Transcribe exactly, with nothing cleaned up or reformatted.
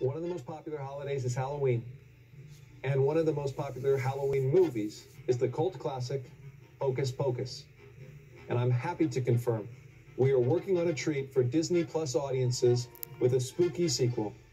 One of the most popular holidays is Halloween, and one of the most popular Halloween movies is the cult classic Hocus Pocus. And I'm happy to confirm we are working on a treat for Disney Plus audiences with a spooky sequel.